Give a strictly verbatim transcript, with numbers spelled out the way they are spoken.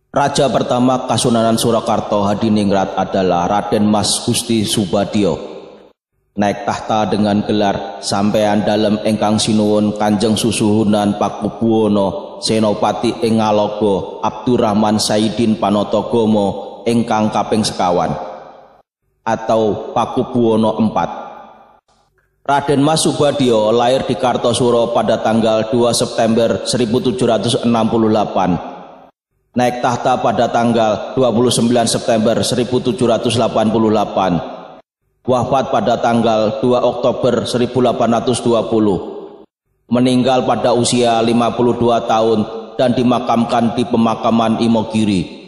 Raja pertama Kasunanan Surakarta Hadiningrat adalah Raden Mas Gusti Subadya. Naik tahta dengan gelar Sampeyandalem ingkang Sinuhun Kangjeng Susuhunan Pakubuwono Senopati ing Ngalaga Abdurrahman Sayidin Panotogomo ingkang Kaping Sekawan, atau Pakubuwono empat. Raden Mas Subadya lahir di Kartasura pada tanggal dua September seribu tujuh ratus enam puluh delapan. Naik tahta pada tanggal dua puluh sembilan September seribu tujuh ratus delapan puluh delapan. Wafat pada tanggal dua Oktober seribu delapan ratus dua puluh. Meninggal pada usia lima puluh dua tahun dan dimakamkan di pemakaman Imogiri.